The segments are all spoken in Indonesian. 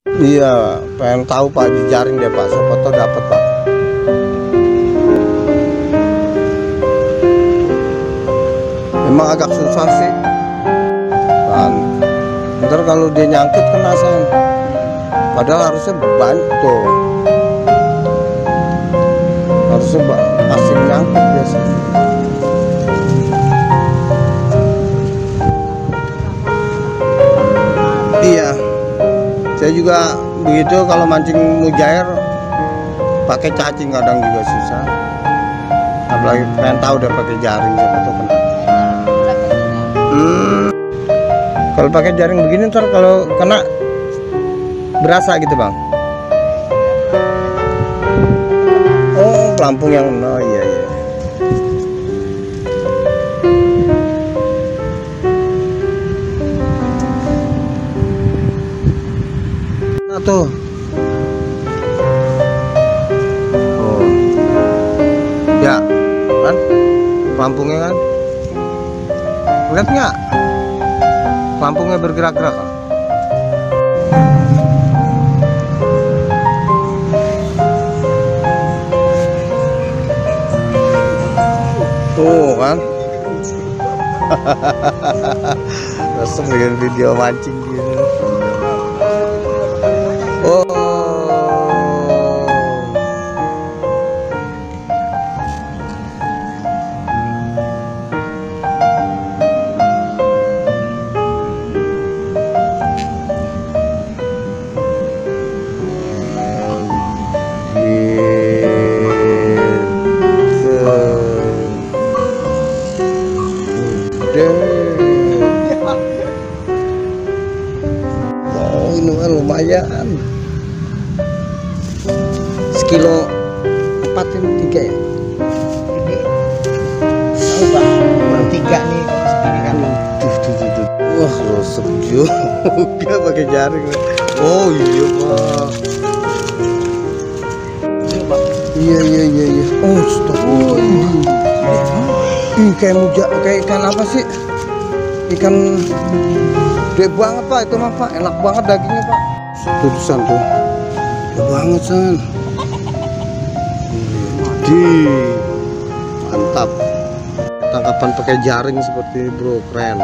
Iya, pengen tahu Pak, di jaring deh Pak, siapa tahu dapat Pak. Memang agak susah sih. Kan, ntar kalau dia nyangkut kena San. Padahal harusnya bantu. Harusnya masih nyangkut biasanya. Iya, saya juga begitu kalau mancing mujair pakai cacing kadang juga susah. Apalagi pengen tahu udah pakai jaring siapa tuh kena. Kalau pakai jaring begini ntar kalau kena berasa gitu Bang. Oh, pelampung yang oh iya iya. Nah tuh. Oh. Ya, kan? Pelampungnya kan? Lihat nggak? Pelampungnya bergerak-gerak kan? Tuh kan? Langsung dengan video mancing gitu. Oh. Oh, ini kan lumayan. Sekilo 4 ini 3 ya? Ini tahu Pak, baru 3 nih kalau segini kan. Tuh. Wah, rusuk juga pakai jaring. Oh iya Pak. Ini Pak. Iya. Oh, stop. Oh, ini kayak ikan apa sih? Ikan gede banget Pak, itu mah Pak, enak banget dagingnya Pak. Tuh San tuh, gede banget San. Mantap. Tangkapan pakai jaring seperti ini bro, keren.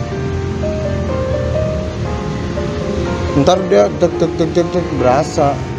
Ntar dia tek berasa.